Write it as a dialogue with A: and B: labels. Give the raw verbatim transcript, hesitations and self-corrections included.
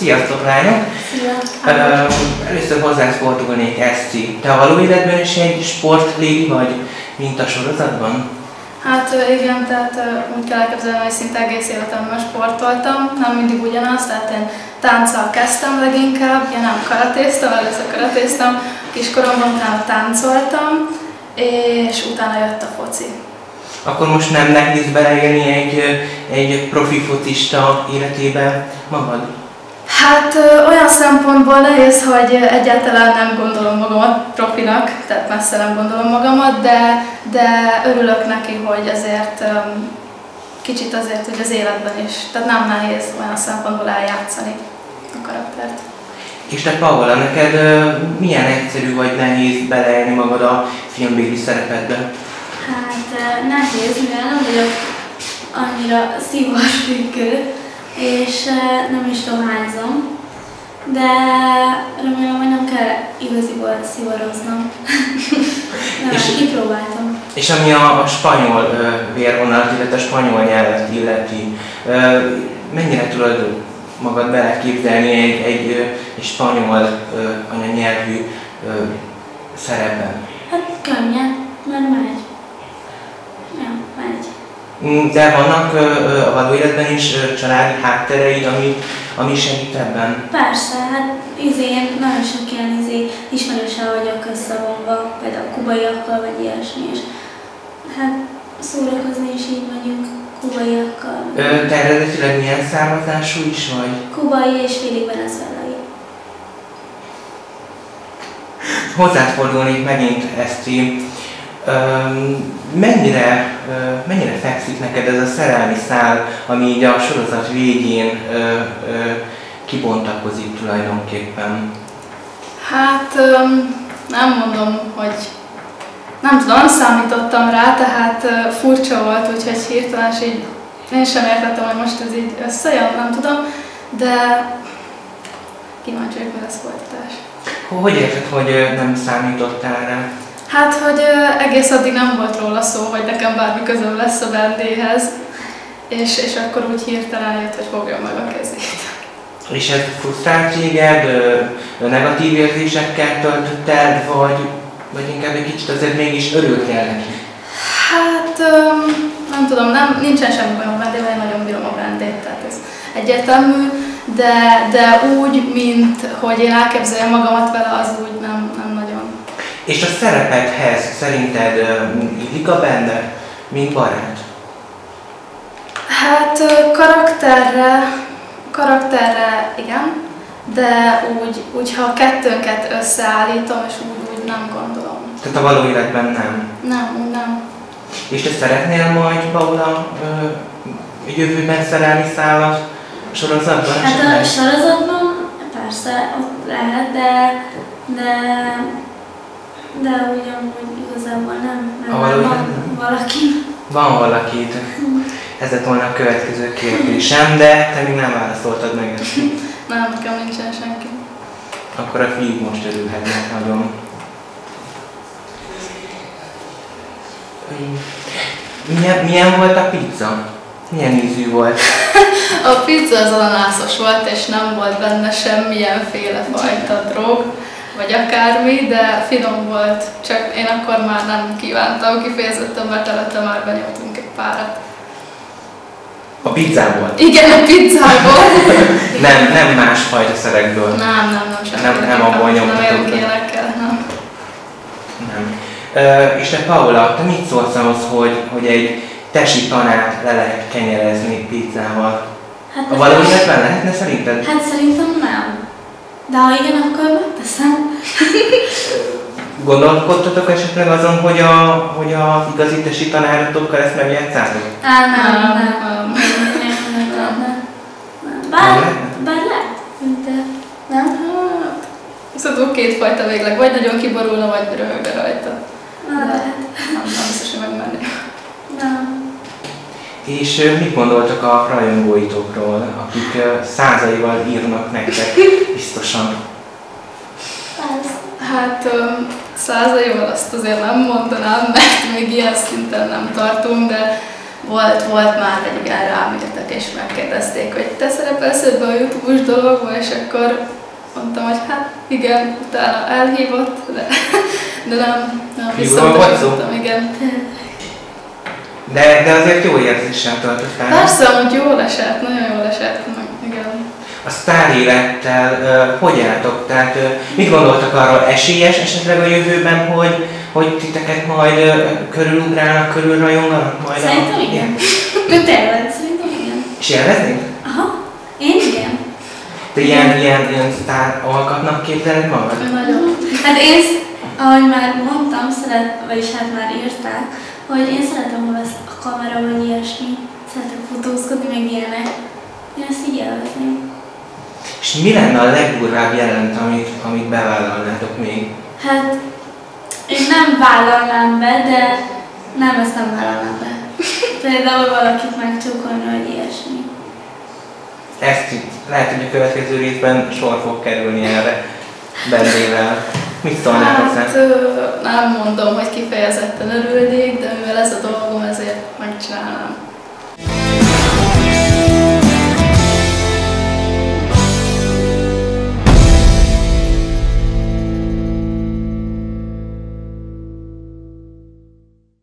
A: Sziasztok, lányok!
B: Szia!
A: Először hozzád fordulnék, Eszti. Te a való életben is egy sportlégi vagy, mint a sorozatban?
B: Hát igen, tehát úgy kell elképzelni, hogy szinte egész életemben sportoltam, nem mindig ugyanaz, tehát én tánccal kezdtem leginkább, én nem karatéztam, először karatéztam, kiskoromban utána táncoltam, és utána jött a foci.
A: Akkor most nem nehéz beleélni egy, egy profi focista életébe magad?
B: Hát ö, olyan szempontból nehéz, hogy egyáltalán nem gondolom magamat profinak, tehát messze nem gondolom magamat, de, de örülök neki, hogy azért um, kicsit azért, hogy az életben is, tehát nem nehéz olyan szempontból eljátszani a karaktert.
A: És te, Paola, neked milyen egyszerű vagy nehéz beleélni magad a filmbéli szerepedbe?
C: Hát nehéz, mivel nem vagyok annyira szivarfüggő, és nem is dohányzom, de remélem, hogy nem kell igaziból szivaroznom. Nem, és, kipróbáltam.
A: És ami a, a spanyol uh, vérvonalat, illetve a spanyol nyelvet illeti, uh, mennyire tudod magad beleképzelni egy, egy, egy spanyol uh, anyanyelvű uh, szerepben?
C: Hát könnyen, mert megy. Ja, megy.
A: De vannak uh, a való életben is uh, családi háttereid, ami, ami segít ebben?
C: Persze, hát izén, nagyon sok ilyen izé, ismerőssel vagyok összevonva, például kubaiakkal vagy ilyesmi, és hát szórakozni is így vagyunk kubaiakkal.
A: Uh, te eredetileg milyen származású is vagy?
C: Kubai és félig venezuelai.
A: Hozzád fordulnék megint, Eszti. Um, mennyire, uh, mennyire fekszik neked ez a szerelmi szál, ami így a sorozat végén uh, uh, kibontakozik tulajdonképpen?
B: Hát um, nem mondom, hogy nem tudom, nem számítottam rá, tehát uh, furcsa volt, úgyhogy hirtelen is így én sem értettem, hogy most ez így összejön, nem tudom, de kíváncsi vagyok, mi lesz folytatás.
A: Hogy érted, hogy nem számítottál rá?
B: Hát, hogy uh, egész addig nem volt róla szó, hogy nekem bármi közöm lesz a bendéhez, és, és akkor úgy hirtelen jött, hogy fogjam meg a kezét.
A: És ez frusztrált téged, negatív érzésekkel töltött el, vagy, vagy inkább egy kicsit azért mégis örültél neki?
B: Hát um, nem tudom, nem, nincsen semmi bajom a bendével, én nagyon bírom a bendét, tehát ez egyértelmű, de, de úgy, mint hogy én elképzeljem magamat vele, az úgy nem, nem nagyon.
A: És a szerepedhez szerinted illik a bende, mint barát?
B: Hát karakterre, karakterre igen, de úgy, úgy ha a kettőnket összeállítom, és úgy, úgy nem gondolom.
A: Tehát a való életben nem?
B: Nem, úgy nem.
A: És te szeretnél majd, Paola, jövőben szerelmi szállat a sorozatban?
C: Hát a sorozatban persze ott lehet, de, de, de ugyanúgy igazából nem, mert van
A: nem?
C: valaki.
A: Van valaki. Ez lett volna a következő kérdésem, de te még nem válaszoltad meg ezt.
B: Nem, nekem nincsen senki.
A: Akkor a fiúk most örülhetnek nagyon. Milyen, milyen volt a pizza? Milyen ízű volt?
B: A pizza az ananászos volt, és nem volt benne semmilyenféle fajta drog, vagy akármi, de finom volt. Csak én akkor már nem kívántam kifejezetten, mert előtte már benyomtunk egy párat.
A: A pizzából?
B: Igen, a pizzából.
A: nem, nem másfajta szerekből?
B: Nem, nem, nem semmi.
A: Nem, nem abból nyomtatok.
B: Nem ilyenekkel, nem.
A: Nem. Uh, és te, Paola, te mit szólsz ahhoz, hogy, hogy egy tesi tanát le lehet kenyerezni pizzával?
C: Hát
A: a való életben lehetne szerinted?
C: Hát szerintem nem. De ha igen, akkor megteszem.
A: Gondolkodtatok esetleg azon, hogy a, hogy a igazi tesi tanáratokkal ezt megjátszátok?
C: Á, nem, nem, nem. Bár, bár lehet, de nem?
B: Szóval kétfajta végleg, vagy nagyon kiborulna, vagy röhögne rajta.
C: Nem lehet.
B: Nem, nem biztos, hogy megmenni.
C: Nem.
A: És mit gondoltak a rajongóitokról, akik százaival írnak nektek biztosan?
B: Hát százaival azt azért nem mondanám, mert még ilyen szinten nem tartunk, de volt, volt már egy igen rám írtak és megkérdezték, hogy te szerepelsz ebbe a YouTube-os dologba, és akkor mondtam, hogy hát igen, utána elhívott, de, de nem, nem
A: visszamutattam,
B: igen.
A: De, de azért jó érzéssel töltött el.
B: Persze, amúgy jól esett, nagyon jól esett, igen.
A: A sztár élettel uh, hogy álltok? Tehát uh, mit gondoltak arról, esélyes esetleg a jövőben, hogy, hogy titeket majd uh, körülugrálnak, körülrajonganak majd?
C: Szerintem
A: a...
C: igen. Köteled, szerintem igen.
A: És élveznéd?
C: Aha, én igen.
A: Te ilyen, ilyen, ilyen sztár alkatnak képzeled magad?
B: Nagyon.
C: Hát én, ahogy már mondtam, szeret, vagyis hát már írták, hogy én szeretem, ha vesz a kamera, vagy ilyesmi. Szeretem fotózkodni, meg ilyenek. Én ezt így élvezném.
A: És mi lenne a legdurvább jelent, amit, amit bevállalnátok még?
C: Hát, én nem vállalnám be, de nem, ezt nem vállalnám be. Például valakit megcsókolni, vagy ilyesmi.
A: Ezt lehet, hogy a következő részben sor fog kerülni erre Bendével. Mit szólnál hozzá?
B: Hát nem mondom, hogy kifejezetten örülnék, de mivel ez a dolgom, ezért megcsinálnám.